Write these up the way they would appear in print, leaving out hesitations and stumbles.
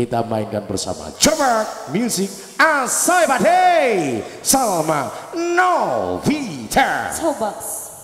kita mainkan bersama. Coba music Asai Badai Salma Novita. Coba.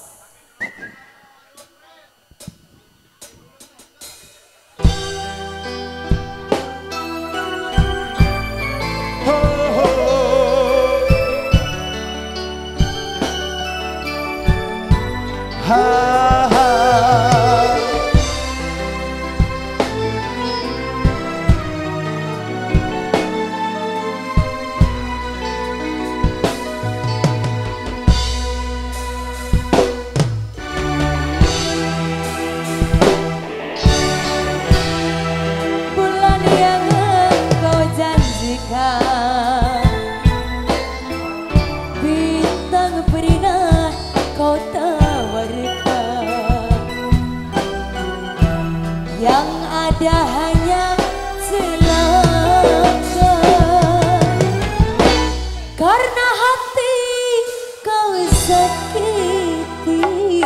Bulan yang engkau janjikan, bintang pernah kau tawarkan, yang ada hanya celaka, karena hati kau sakiti.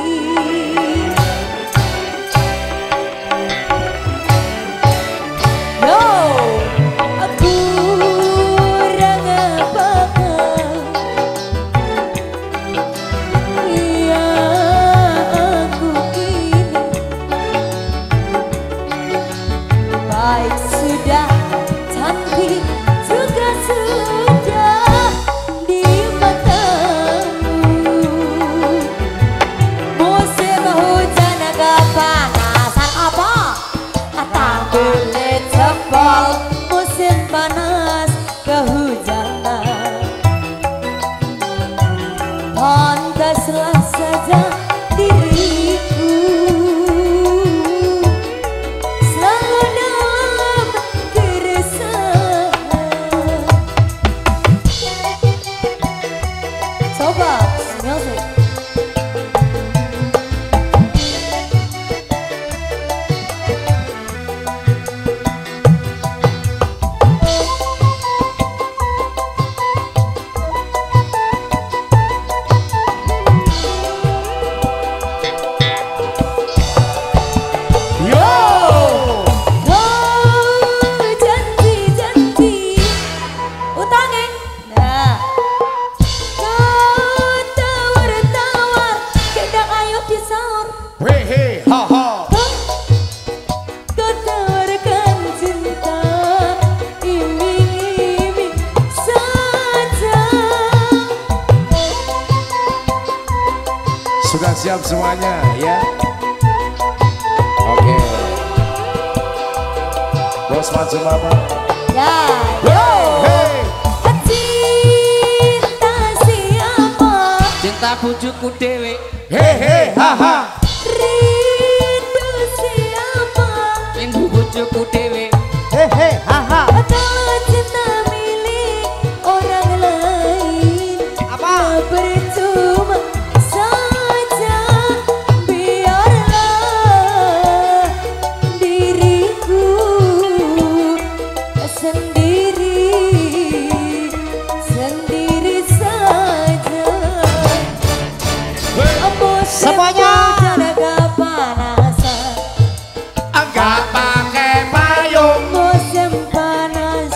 Baik sudah, cantik juga sudah di matamu. Musim hujan agak panasan apa? Tak boleh jebol musim panas kehujanan. Pantaslah saja diriku selalu dalam keresahan. Coba music. Sudah siap semuanya ya? Oke. Bos maju apa? Ya, yo. Cinta siapa? Cinta bujuku dewe. Hehe, haha. Rindu siapa? Rindu bujuku dewe. Hehe, haha. Kalau cinta milik orang lain, apa? Percuma saja, biarlah diriku sendiri saja. Semuanya. Jaga panasan, Enggak pakai payung. musim panas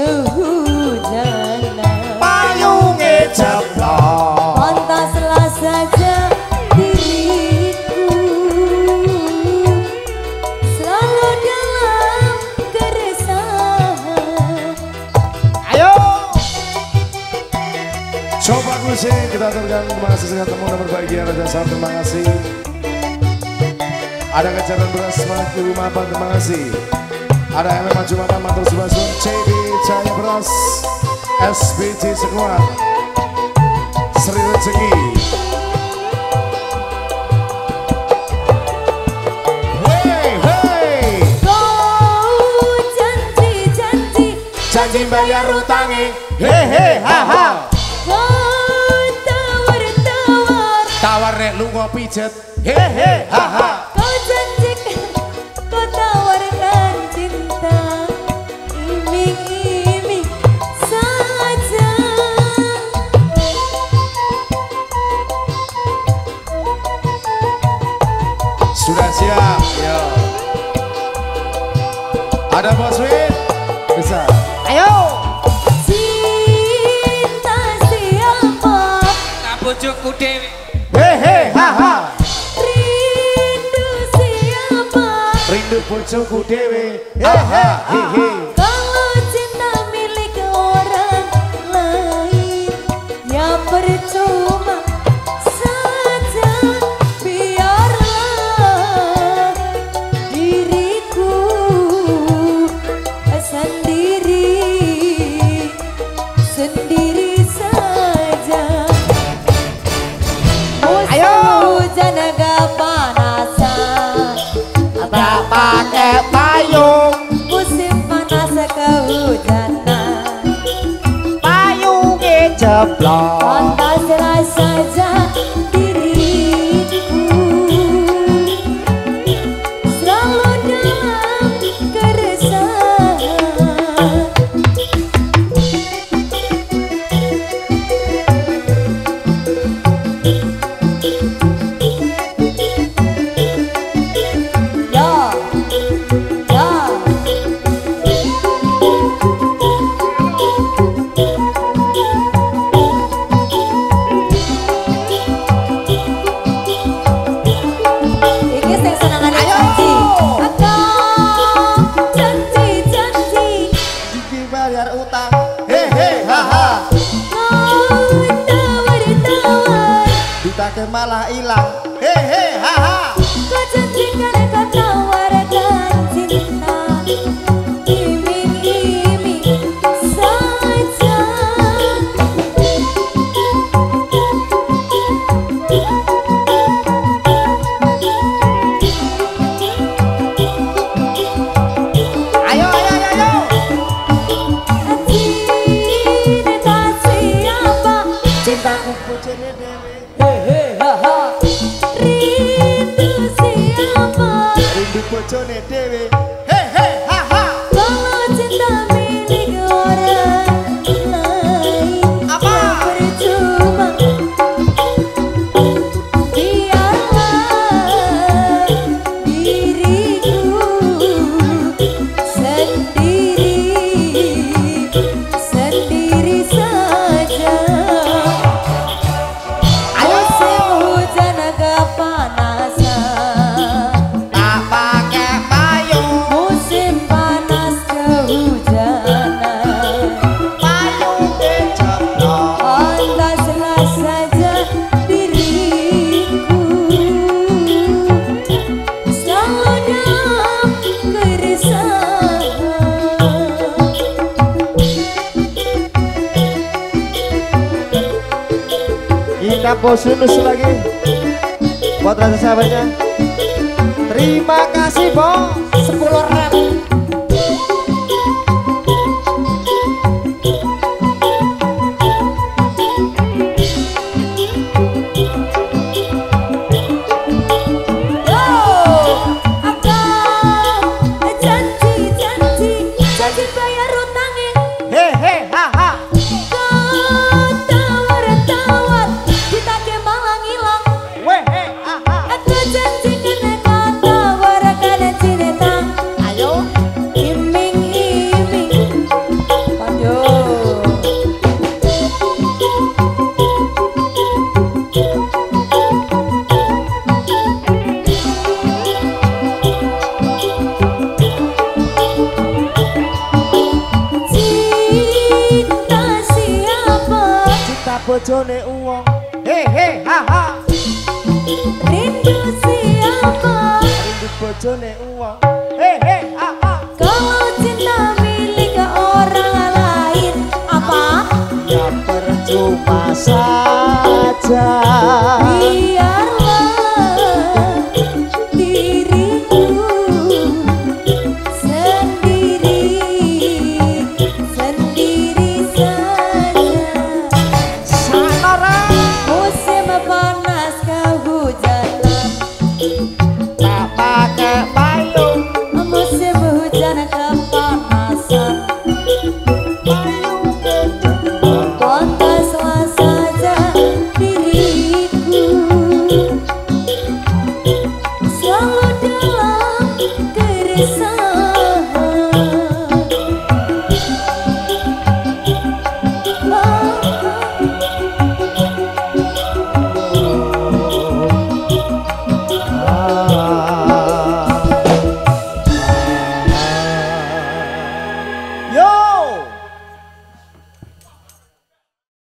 kehujanan. Payungnya jeblok. Pantaslah saja diriku selalu dalam keresahan. Ayo. Coba musik kita aturkan. Terima kasih sangat teman dan berbahagia. Raja Sam, terima kasih. Ada kejaran beras di rumah apa, terima kasih. Ada MM Maju Mata Matur Subasun, CB Jaya Beras, SBJ Sekuat, Sri Rezeki. Hey, hey. Kau janji bayar utangnya. Hehe, haha. Kau Tawar rek lu ngopi jet. Hehe, haha. Kau janjikan, kau tawarkan cinta, iming-iming saja. Sudah siap, yo. Ada Bos Win, Bisa. Ayo. Cinta siapa? Tak bojoku dhewe. Hehe, haha. Rindu siapa? Rindu bojoku dewe. Hehe, hehe. Kalau cinta milik orang lain, ya percuma saja. Biarlah diriku sendiri saja. Ayo. Hujan agak panasan, Tak pakai payung. musim panas kehujanan. Payungnya jeblok. Pantaslah saja diriku selalu dalam keresahan. Ya, ya. Iki sing senengane janji. Akang janji. Gigi bayar utang. Hehe, haha. Tawar-tawar, Ditake malah hilang. Hehe, haha. kau janjikan kau tawarkan cinta. Iming-iming saja. Ayo. Cinta siapa? Cintaku bojone dewe. Rindu siapa? Rindu bojone dewe. Hehe, haha. Kalau cinta milik orang lain, Apa? ya percuma. Biarlah diriku sendiri saja. Ayo. Musim hujan agak panasan, Tak pakai payung. musim panas kehujanan. Payungnya jeblok. Pantaslah saja diriku selalu dalam keresahan. Kita bonus lagi buat rasa sahabatnya. Terima kasih Bos, 10.000. Janji bayar utangnya. Hehe, haha. Kau tawar-tawar, ditake malah ngilang. Wehe, haha. Aku janjikan kau tawarkan cinta. Ayo. Iming-iming. Waduh. Cinta siapa? Cinta bojone uang. Hehe, haha. Rindu siapa? Rindu bojone uang. Hehe, haha. Kalau cinta milik orang lain, apa? Ya percuma saja. Biarlah